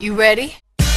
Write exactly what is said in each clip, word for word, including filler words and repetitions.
You ready?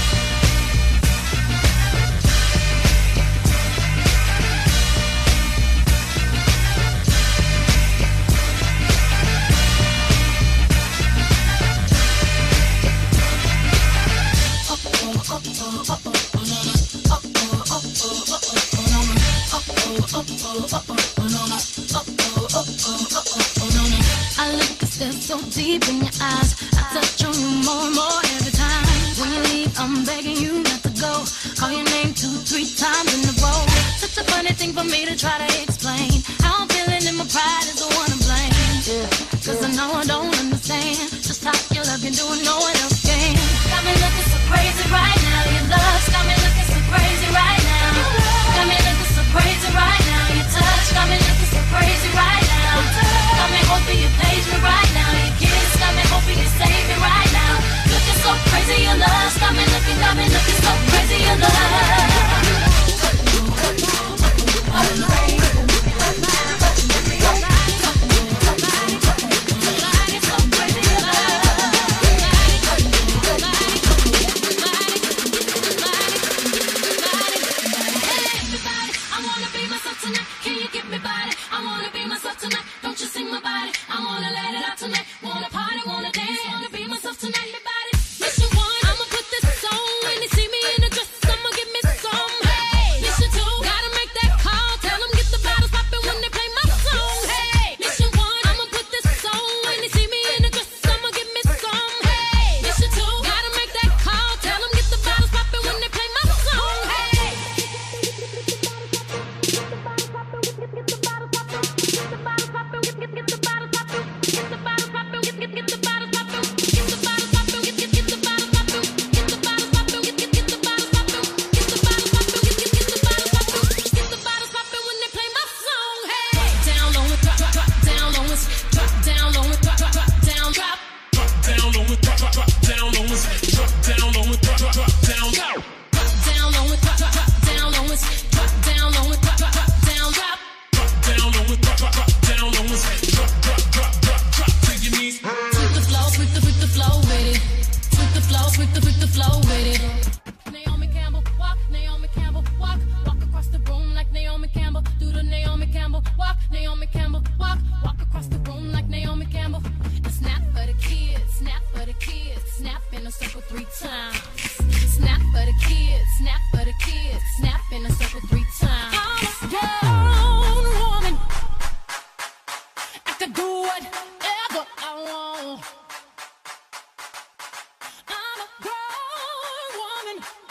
I look and stare so deep in your eyes. I touch on you more and more every time. When you leave, I'm begging you not to go. Call your name two, three times in a row. Such a funny thing for me to try to explain. How I'm feeling and my pride is the one to blame. Yeah, cause I know I don't understand just how your love can do it, no one else can. Got me looking so crazy right now. Your love's got me looking so crazy right now. Got me looking so crazy right now. Your touch got me looking so crazy right now. Got me hoping you page me right now. Your kiss got me hoping you save me right now. Looking so crazy, your love's got me looking, got me looking so crazy, your love. I'm a grown woman.